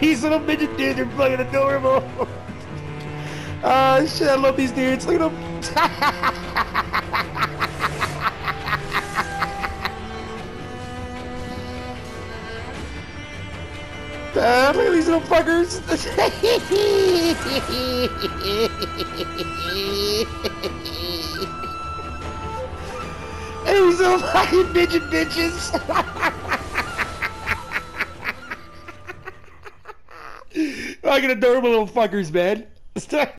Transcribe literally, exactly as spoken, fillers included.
These little midget dudes are fucking adorable. Oh shit, I love these dudes. Look at them. Uh, look at these little fuckers. Hey, these little fucking midget bitches. Fucking adorable little fuckers, man.